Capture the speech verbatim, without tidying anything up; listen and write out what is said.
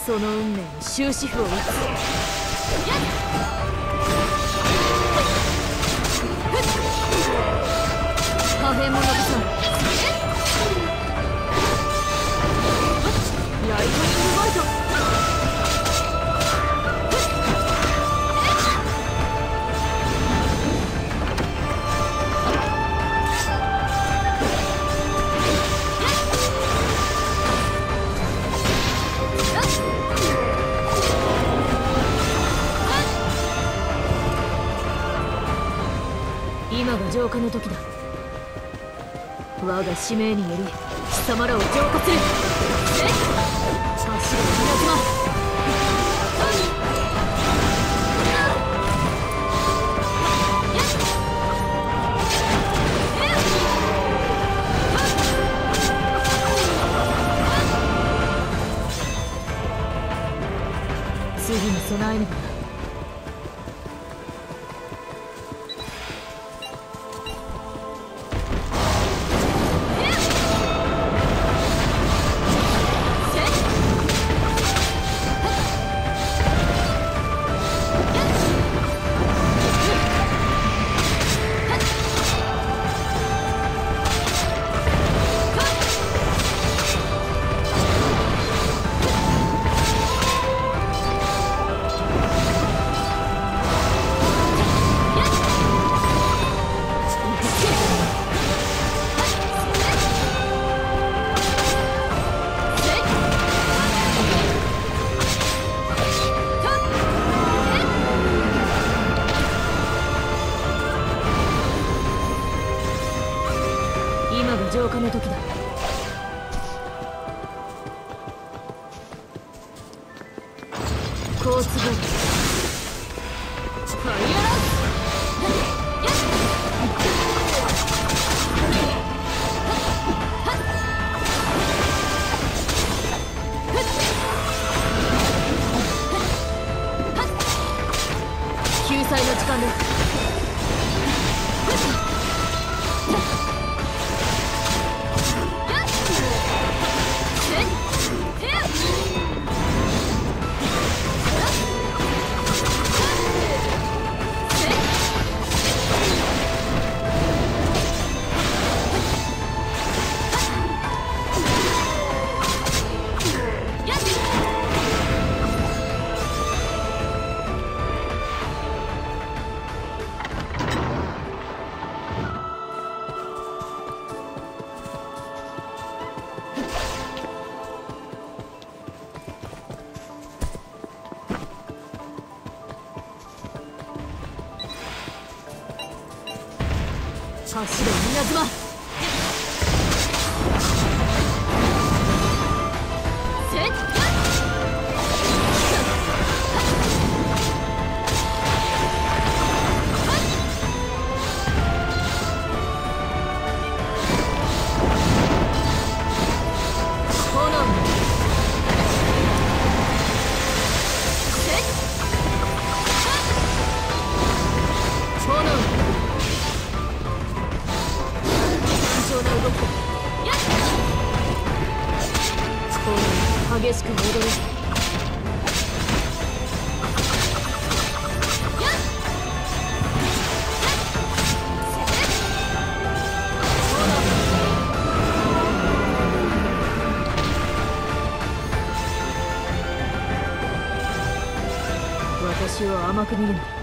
その運命に終止符を打つ。破片も残さない。ライトニングボルト。今が浄化の時だ。我が使命により貴様らを浄化する。走れ稲妻。次に備えねばな。今が浄化の時だ。交通ボールファイアラン救済の時間です。走れ稲妻。激しく戻る。私を甘く見るな。